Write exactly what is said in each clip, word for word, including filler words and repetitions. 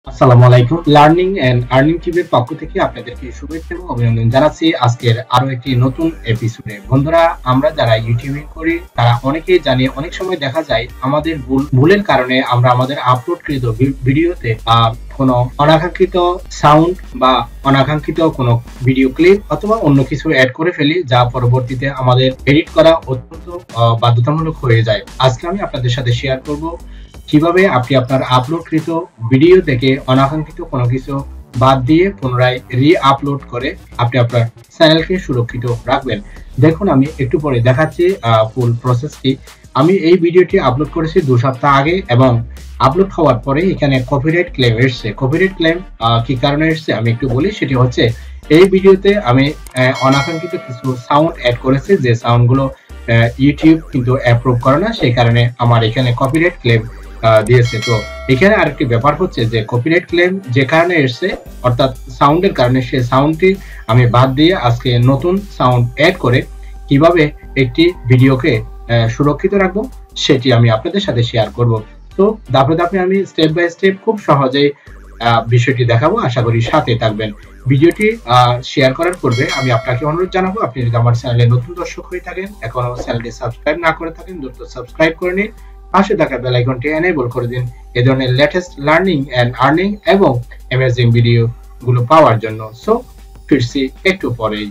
আসসালামু আলাইকুম। Learning and earning টিভির পক্ষ থেকে আপনাদেরকে শুভেচ্ছা এবং অভিনন্দন জানাচ্ছি আজকের আরো একটি নতুন এপিসোডে। বন্ধুরা, আমরা যারা ইউটিউবিং করি তারা অনেকেই জানি, অনেক সময় দেখা যায় আমাদের ভুল ভুলের কারণে আমরা আমাদের আপলোডকৃত ভিডিওতে কোনো অনাকাঙ্ক্ষিত সাউন্ড বা অনাকাঙ্ক্ষিত কোনো ভিডিও ক্লিপ অথবা অন্য কিছু অ্যাড করে ফেলি, যা পরবর্তীতে আমাদের এডিট করা অত্যন্ত বাধ্যতামূলক হয়ে যায়। আজকে আমি আপনাদের সাথে শেয়ার করব কিভাবে আপনি আপনার আপলোডকৃত ভিডিও থেকে অনাকাঙ্ক্ষিত কোনো কিছু বাদ দিয়ে পুনরায় রি আপলোড করে আপনি আপনার চ্যানেলকে সুরক্ষিত রাখবেন। দেখুন, আমি একটু পরে দেখাচ্ছি ফুল প্রসেসটি। আমি এই ভিডিওটি আপলোড করেছি দু সপ্তাহ আগে এবং আপলোড হওয়ার পরে এখানে কপিরাইট ক্লেম এসছে। কপিরাইট ক্লেম কি কারণে এসছে আমি একটু বলি। সেটি হচ্ছে, এই ভিডিওতে আমি অনাকাঙ্ক্ষিত কিছু সাউন্ড অ্যাড করেছি, যে সাউন্ডগুলো ইউটিউব কিন্তু অ্যাপ্রুভ করে না, সেই কারণে আমার এখানে কপিরাইট ক্লেম দিয়েছে। তো এখানে আরেকটি ব্যাপার হচ্ছে যে কপিরাইট ক্লেম যে কারণে এসছে, অর্থাৎ সাউন্ডের কারণে, সেই সাউন্ডটি আমি বাদ দিয়ে আজকে নতুন সাউন্ড অ্যাড করে কিভাবে একটি ভিডিওকে সুরক্ষিত রাখবো সেটি আমি আপনাদের সাথে শেয়ার করব। তো ধাপে ধাপে আমি স্টেপ বাই স্টেপ খুব সহজেই বিষয়টি দেখাবো, আশা করি সাথে থাকবেন। ভিডিওটি শেয়ার করার পূর্বে আমি আপনাকে অনুরোধ জানাবো, আপনি যদি আমার চ্যানেলে নতুন দর্শক হয়ে থাকেন, এখনো চ্যানেলটি সাবস্ক্রাইব না করে থাকেন, দ্রুত সাবস্ক্রাইব করে নিন, পাশে থাকা বেল আইকনটি এনেবল করে দিন এই ধরনের লেটেস্ট লার্নিং এন্ড আর্নিং এবং অ্যামেজিং ভিডিও গুলো পাওয়ার জন্য। সো ফিরছি একটু পরেই।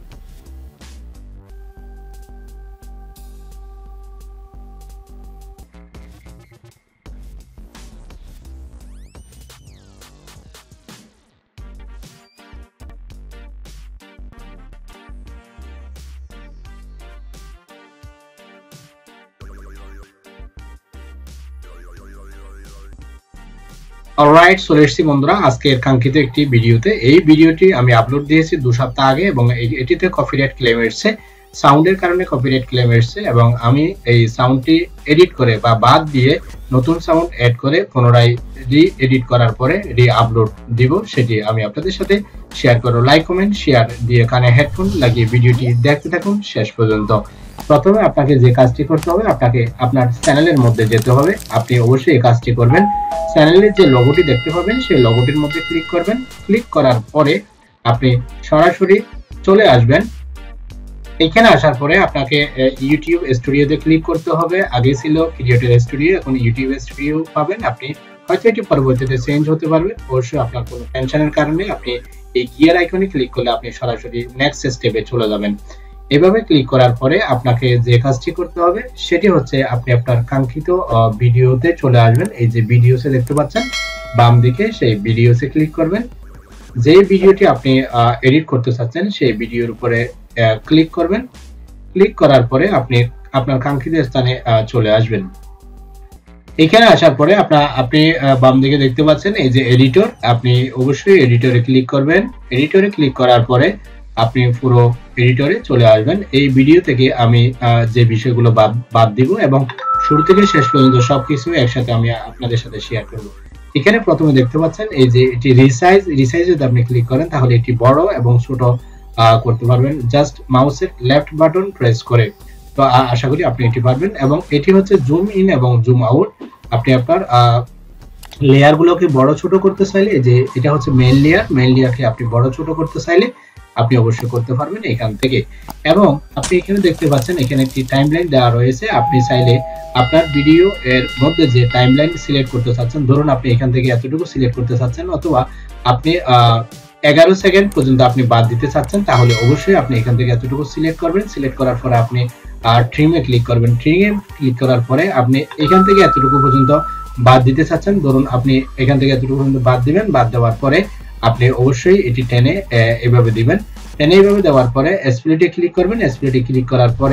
অলরাইট, চলে এসেছি বন্ধুরা আজকের কাঙ্ক্ষিত একটি ভিডিওতে। এই ভিডিওটি আমি আপলোড দিয়েছি দু সপ্তাহ আগে এবং এটিতে কপিরাইট ক্লেম এসেছে, সাউন্ডের কারণে কপিরাইট ক্লেম এসেছে এবং আমি এই সাউন্ডটি এডিট করে বা বাদ দিয়ে নতুন সাউন্ড অ্যাড করে পুনরায় রি এডিট করার পরে রি আপলোড দিব, সেটি আমি আপনাদের সাথে শেয়ার করব। লাইক কমেন্ট শেয়ার দিয়ে কানে হেডফোন লাগিয়ে ভিডিওটি দেখতে থাকুন শেষ পর্যন্ত। প্রথমে আপনাকে যে কাজটি করতে হবে, আপনাকে আপনার চ্যানেলের মধ্যে যেতে হবে। আপনি অবশ্যই এই কাজটি করবেন। চ্যানেলের যে লোগোটি দেখতে পাবেন সেই লোগোটির মধ্যে ক্লিক করবেন। ক্লিক করার পরে আপনি সরাসরি চলে আসবেন। এখানে আসার পরে আপনাকে ইউটিউব স্টুডিওতে ক্লিক করতে হবে। আগে ছিল ক্রিয়েটর স্টুডিও, এখন ইউটিউব স্টুডিও পাবেন। আপনি হয়তো এটি পরবর্তীতে চেঞ্জ হতে পারবে, অবশ্যই আপনার কোনো টেনশনের কারণে আপনি এই গিয়ার আইকনে ক্লিক করলে আপনি সরাসরি নেক্সট স্টেপে চলে যাবেন। এভাবে ক্লিক করার পরে আপনাকে যে কাজটি করতে হবে সেটি হচ্ছে, আপনি আপনার কাঙ্ক্ষিত ভিডিওতে চলে আসবেন। এই যে ভিডিওসে দেখতে পাচ্ছেন বাম দিকে, সেই ভিডিওসে ক্লিক করবেন। যে ভিডিওটি আপনি এডিট করতে চাচ্ছেন সেই ভিডিওর উপরে ক্লিক করবেন। ক্লিক করার পরে আপনি আপনার কাঙ্ক্ষিত স্থানে চলে আসবেন। এখানে আসার পরে আপনার আপনি বাম দিকে দেখতে পাচ্ছেন এই যে এডিটর, আপনি অবশ্যই এডিটরে ক্লিক করবেন। এডিটরে ক্লিক করার পরে আপনি পুরো এডিটরে চলে আসবেন। এই ভিডিও থেকে আমি যে বিষয়গুলো বাদ দিব এবং শুরু থেকে শেষ পর্যন্ত সবকিছু একসাথে আমি আপনাদের সাথে শেয়ার করব। এখানে প্রথমে দেখতে পাচ্ছেন এই যে এটি রিসাইজ, রিসাইজ যদি আপনি ক্লিক করেন তাহলে এটি বড় এবং ছোট করতে পারবেন জাস্ট মাউসের লেফট বাটন প্রেস করে। তো আশা করি আপনি এটি পারবেন। এবং এটি হচ্ছে জুম ইন এবং জুম আউট। আপনি আপনার লেয়ার গুলোকে বড় ছোট করতে চাইলে, যে এটা হচ্ছে মেইন লেয়ার, মেইন লেয়ারকে আপনি বড় ছোট করতে চাইলে আপনি অবশ্যই করতে পারবেন এখান থেকে। এবং আপনি এখানে দেখতে পাচ্ছেন এখানে একটি টাইমলাইন দেওয়া রয়েছে। আপনি চাইলে আপনার ভিডিও এর মধ্যে যে টাইমলাইন সিলেক্ট করতে চাচ্ছেন, ধরুন আপনি এখান থেকে এতটুকু সিলেক্ট করতে চাচ্ছেন, অথবা আপনি এগারো সেকেন্ড পর্যন্ত আপনি বাদ দিতে চাচ্ছেন, তাহলে অবশ্যই আপনি এখান থেকে এতটুকু সিলেক্ট করবেন। সিলেক্ট করার পরে আপনি ট্রিমে ক্লিক করবেন। ট্রিমে ক্লিক করার পরে আপনি এখান থেকে এতটুকু পর্যন্ত বাদ দিতে চাচ্ছেন, ধরুন আপনি এখান থেকে এতটুকু পর্যন্ত বাদ দিবেন। বাদ দেওয়ার পরে আপনি অবশ্যই এটি টেনে এভাবে দিবেন। টেনে এভাবে দেওয়ার পরে স্প্লিটে ক্লিক করবেন। স্প্লিটে ক্লিক করার পরে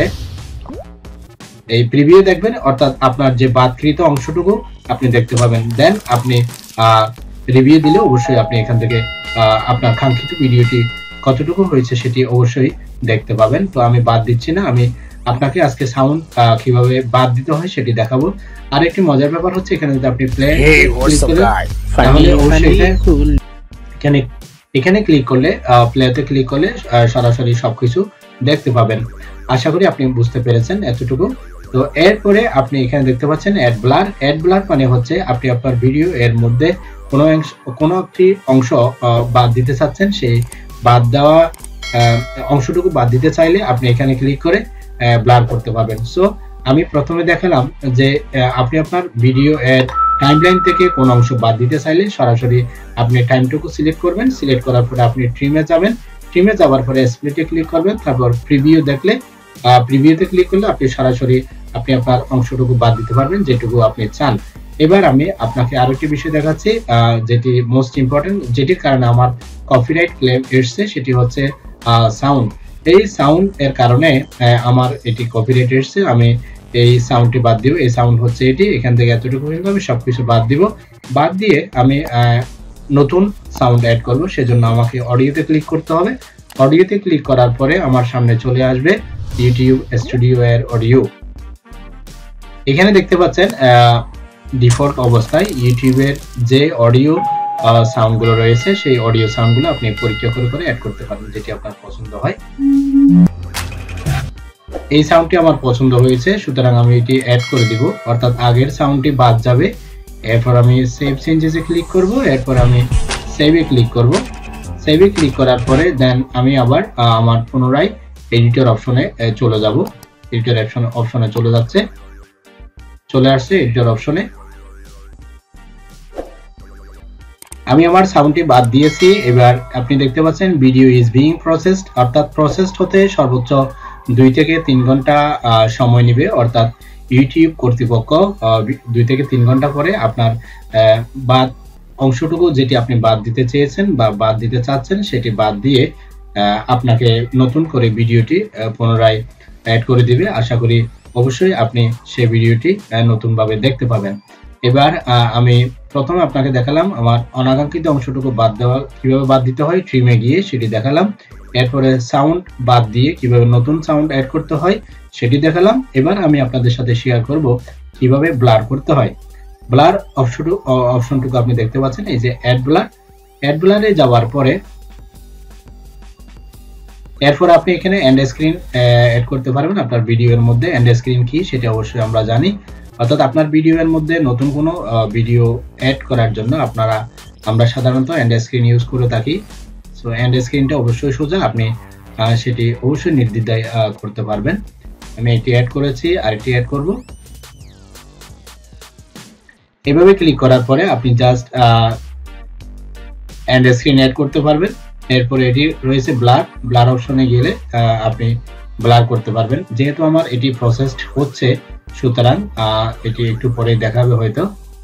এই প্রিভিউ দেখবেন, অর্থাৎ আপনার যে বাদকৃত অংশটুকু আপনি দেখতে পাবেন। দেন আপনি রিভিউ দিলে অবশ্যই আপনি এখান থেকে আপনার কাঙ্ক্ষিত ভিডিওটি কতটুকু হয়েছে সেটি অবশ্যই দেখতে পাবেন। তো আমি বাদ দিচ্ছি না, আমি আপনাকে আজকে সাউন্ড কিভাবে বাদ দিতে হয় সেটি দেখাবো। আর একটি মজার ব্যাপার হচ্ছে, এখানে যদি আপনি প্লে ক্লিক করেন তাহলে অবশ্যই এখানে এখানে ক্লিক করলে প্লেতে ক্লিক করলে সরাসরি সবকিছু দেখতে পাবেন। আশা করি আপনি বুঝতে পেরেছেন এতটুকু। তো এরপরে আপনি এখানে দেখতে পাচ্ছেন অ্যাড ব্লার। অ্যাড ব্লার মানে হচ্ছে আপনি আপনার ভিডিও এর মধ্যে কোনো অংশ কোনো একটি অংশ বাদ দিতে চাচ্ছেন, সেই বাদ দেওয়া অংশটুকু বাদ দিতে চাইলে আপনি এখানে ক্লিক করে ব্লার করতে পারবেন। সো আমি প্রথমে দেখালাম যে আপনি আপনার ভিডিও এর টাইমলাইন থেকে কোন অংশ বাদ দিতে চাইলে সরাসরি আপনি টাইমটুকু সিলেক্ট করবেন। সিলেক্ট করার পরে আপনি ট্রিমে যাবেন, ট্রিমে যাওয়ার পরে স্প্লিটে ক্লিক করবেন, তারপর প্রিভিউ দেখলে প্রিভিউতে ক্লিক করলে আপনি সরাসরি আপনি আপনার অংশটুকু বাদ দিতে পারবেন যেটুকু আপনি চান। এবার আমি আপনাকে আরো একটি বিষয় দেখাচ্ছি যেটি মোস্ট ইম্পর্টেন্ট, যেটির কারণে আমার কপিরাইট ক্লেম এসেছে, সেটি হচ্ছে সাউন্ড। এই সাউন্ড এর কারণে আমার এটি কপিরাইট এসেছে। আমি এই সাউন্ডটি বাদ দিব। এই সাউন্ড হচ্ছে এটি, এখান থেকে এতটুকু কিন্তু আমি সবকিছু বাদ দিব। বাদ দিয়ে আমি নতুন সাউন্ড অ্যাড করব, সেজন্য আমাকে অডিওতে ক্লিক করতে হবে। অডিওতে ক্লিক করার পরে আমার সামনে চলে আসবে ইউটিউব স্টুডিও এর অডিও। এখানে দেখতে পাচ্ছেন ডিফল্ট অবস্থায় ইউটিউবের যে অডিও সাউন্ডগুলো রয়েছে সেই অডিও সাউন্ডগুলো আপনি পরীক্ষা করে করে অ্যাড করতে পারবেন, যেটি আপনার পছন্দ হয়। এই সাউন্ডটি আমার পছন্দ হয়েছে, সুতরাং আমি এটি অ্যাড করে দিব, অর্থাৎ আগের সাউন্ডটি বাদ যাবে। এরপর আমি সেভ চেঞ্জেসে ক্লিক করব, এরপর আমি সেভে ক্লিক করব। সেভে ক্লিক করার পরে দেন আমি আবার আমার পুনরায় এডিটর অপশনে চলে যাব। এডিটর অপশন অপশনে চলে যাচ্ছে, চলে আসছে এডিটর অপশনে। আমি আমার সাউন্ডটি বাদ দিয়েছি। এবার আপনি দেখতে পাচ্ছেন ভিডিও ইজ বিং প্রসেসড, অর্থাৎ প্রসেসড হতে সর্বোচ্চ দুই থেকে তিন ঘন্টা সময় নেবে, অর্থাৎ ইউটিউব কর্তৃপক্ষ দুই থেকে তিন ঘন্টা পরে আপনার বাদ অংশটুকু যেটি আপনি বাদ দিতে চেয়েছেন বা বাদ দিতে চাচ্ছেন সেটি বাদ দিয়ে আপনাকে নতুন করে ভিডিওটি পুনরায় অ্যাড করে দিবে। আশা করি অবশ্যই আপনি সেই ভিডিওটি নতুনভাবে দেখতে পাবেন। এবার আমি প্রথমে আপনাকে দেখালাম আমার অনাকাঙ্ক্ষিত অংশটুকু বাদ দেওয়া কিভাবে বাদ দিতে হয়, ট্রিমে গিয়ে সেটি দেখালাম। এরপরে সাউন্ড বাদ দিয়ে কিভাবে নতুন সাউন্ড অ্যাড করতে হয় সেটি দেখালাম। এবার আমি আপনাদের সাথে শেয়ার করব কিভাবে ব্লার করতে হয়। ব্লার অপশনটুকু অপশনটুকু আপনি দেখতে পাচ্ছেন, এই যে অ্যাড ব্লার। অ্যাড ব্লারে যাওয়ার পরে এরপর আপনি এখানে এন্ড স্ক্রিন অ্যাড করতে পারবেন। আপনার ভিডিওর মধ্যে এন্ড স্ক্রিন কি সেটা অবশ্যই আমরা জানি, অর্থাৎ আপনার ভিডিওর মধ্যে নতুন কোনো ভিডিও অ্যাড করার জন্য আপনারা আমরা সাধারণত এন্ড স্ক্রিন ইউজ করে থাকি। সো এন্ড স্ক্রিনটা অবশ্যই সোজা, আপনি সেটি অবশ্যই নির্দ্বিধায় করতে পারবেন। আমি এটি অ্যাড করেছি, আর এটি অ্যাড করব। এভাবে ক্লিক করার পরে আপনি জাস্ট এন্ড স্ক্রিন অ্যাড করতে পারবেন। এরপরে এটি রয়েছে ব্লার, ব্লার অপশনে গেলে আপনি ব্লার করতে পারবেন। যেহেতু আমার এটি প্রসেসড হচ্ছে সুতরাং এটি একটু পরে দেখাবে হয়তো।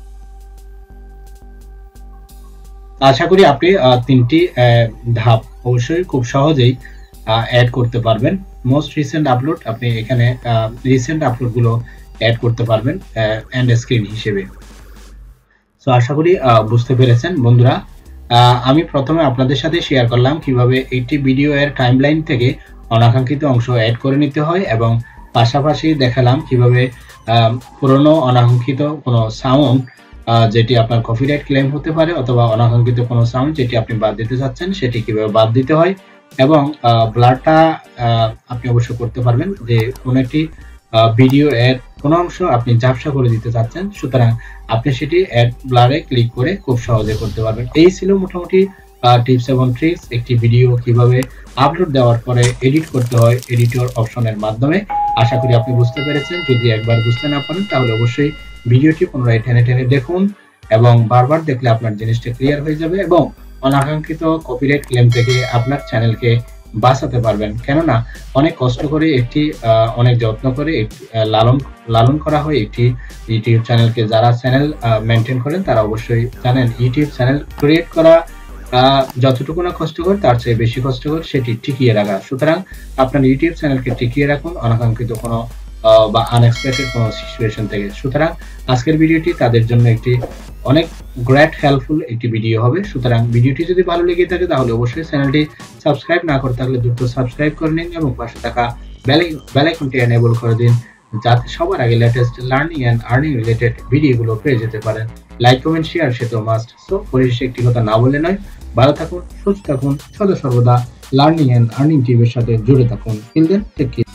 আশা করি আপনি তিনটি ধাপ অবশ্যই খুব সহজেই অ্যাড করতে পারবেন। মোস্ট রিসেন্ট আপলোড, আপনি এখানে রিসেন্ট আপলোডগুলো অ্যাড করতে পারবেন এন্ড স্ক্রিন হিসেবে। সো আশা করি বুঝতে পেরেছেন বন্ধুরা। আমি প্রথমে আপনাদের সাথে শেয়ার করলাম কিভাবে একটি ভিডিও এর টাইমলাইন থেকে অনাকাঙ্ক্ষিত অংশ অ্যাড করে নিতে হয়, এবং পাশাপাশি দেখালাম কিভাবে পুরনো অনাকাঙ্ক্ষিত কোনো সাউন্ড যেটি আপনার কপিরাইট ক্লেম হতে পারে, অথবা অনাকাঙ্ক্ষিত কোনো সাউন্ড যেটি আপনি বাদ দিতে চাচ্ছেন সেটি কিভাবে বাদ দিতে হয়, এবং ব্লারটা আপনি অবশ্যই করতে পারবেন যে কোনো একটি ভিডিও এর কোনো অংশ আপনি ঝাপসা করে দিতে চাচ্ছেন, সুতরাং আপনি সেটি অ্যাড ব্লারে ক্লিক করে খুব সহজে করতে পারবেন। এই ছিল মোটামুটি টিপস এবং ট্রিক্স একটি ভিডিও কিভাবে আপলোড দেওয়ার পরে এডিট করতে হয় এডিটর অপশনের মাধ্যমে। আশা করি আপনি বুঝতে পেরেছেন। যদি একবার বুঝতে না পারেন তাহলে অবশ্যই ভিডিওটি পুনরায় টেনে টেনে দেখুন, এবং বারবার দেখলে আপনার জিনিসটা ক্লিয়ার হয়ে যাবে, এবং অনাকাঙ্ক্ষিত কপিরাইট ক্লেম থেকে আপনার চ্যানেলকে বাঁচাতে পারবেন। কেননা অনেক কষ্ট করে একটি অনেক যত্ন করে লালন লালন করা হয় একটি ইউটিউব চ্যানেলকে। যারা চ্যানেল মেনটেন করেন তারা অবশ্যই জানেন ইউটিউব চ্যানেল ক্রিয়েট করা যতটুকু না কষ্টকর তার চেয়ে বেশি কষ্টকর সেটি টিকিয়ে রাখা। সুতরাং আপনার ইউটিউব চ্যানেলকে টিকিয়ে রাখুন অনাকাঙ্ক্ষিত কোনো বা আনএক্সপেক্টেড কোনো সিচুয়েশন থেকে। সুতরাং আজকের ভিডিওটি তাদের জন্য একটি অনেক গ্রেট হেল্পফুল একটি ভিডিও হবে। সুতরাং ভিডিওটি যদি ভালো লেগে থাকে তাহলে অবশ্যই চ্যানেলটি সাবস্ক্রাইব না করে থাকলে দ্রুত সাবস্ক্রাইব করে নিন, এবং পাশে থাকা বেল আইকনটি এনেবল করে দিন, যাতে সবার আগে latest learning and earning related ভিডিওগুলো পেয়ে যেতে পারেন। লাইক কমেন্ট শেয়ার সে তো মাস্ট। সো পরিশেষে একটি কথা না বলে নয়, ভালো থাকুন, সুস্থ থাকুন, সদা সর্বদা লার্নিং এন্ড আর্নিং টিভির সাথে জুড়ে থাকুন। Till then take care.